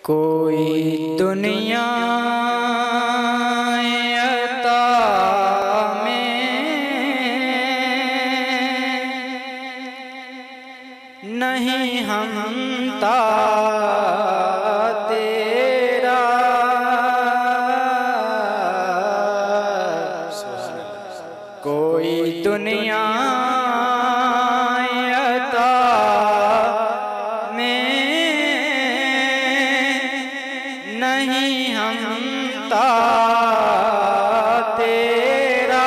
कोई दुनिया अता में नहीं हमता तेरा, कोई दुनिया नहीं हमता तेरा,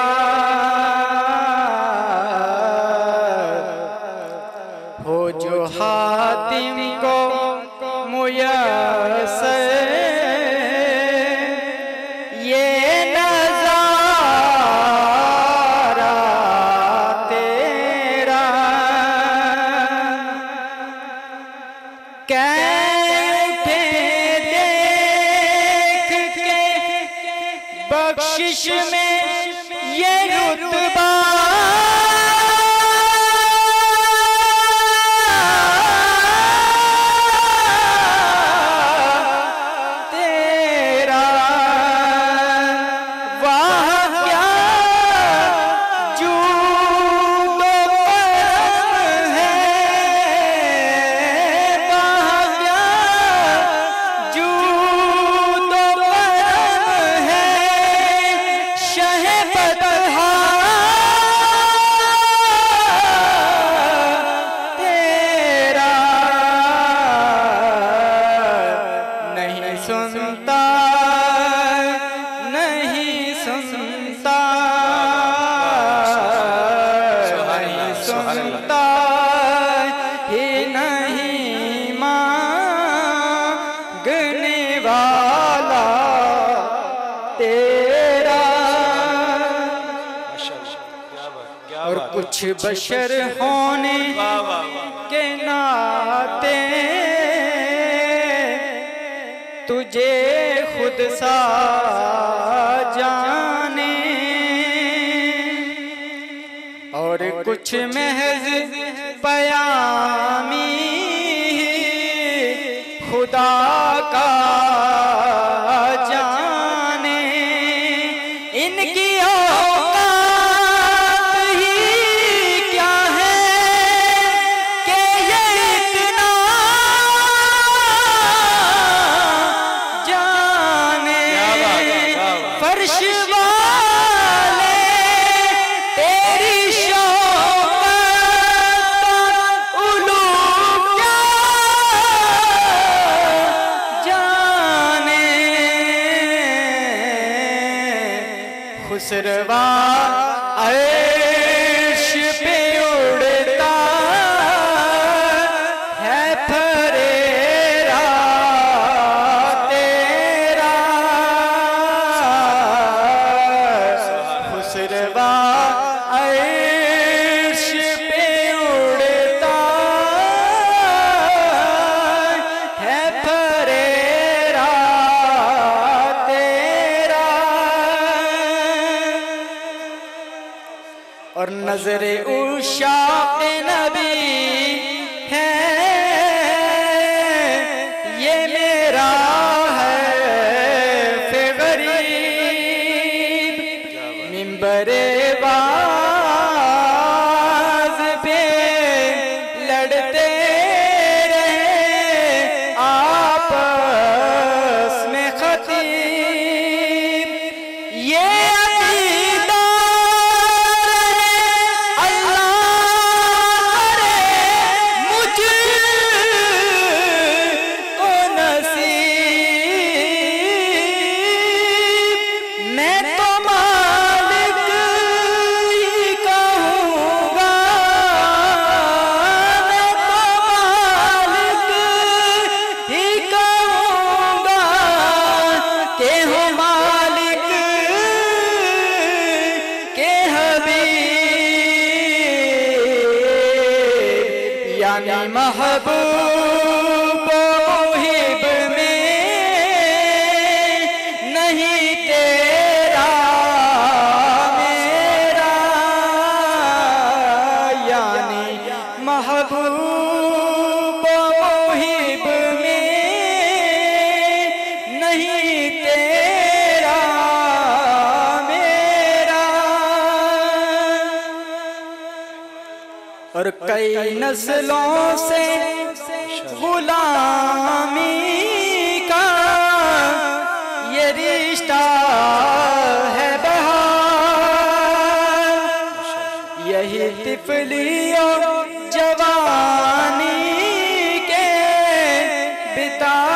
हो जो हातिम को मुयस्सर ये नज़ारा तेरा, बख्शिश में ये रुतबा तेरा, वाह क्या जूद व करम है, वाह क्या जूद व करम है, तेरा नहीं सुनता नहीं सुनता नहीं सुनता ही नहीं मांगने वाला तेरा, और कुछ बशर होने के नाते तुझे खुद सा जाने, और कुछ महज पयामी खुदा का जाने, इनकी खुसरवा अर्श पे उड़ता है फरेरा तेरा, खुसरवा अर्श पे उड़ता है फरेरा तेरा, और नजरे उशाक़ नबी है ये मेरा है फ़ग़रीब, मिंबरे वाज़ पे लड़ते रहे आपस में ख़तीब, ये यानी महबूब मुहिब में नहीं तेरा मेरा, यानी महबूब मुहिब में कई नस्लों से गुलामी का ये रिश्ता है बहार। यही तिफलियों जवानी के बिता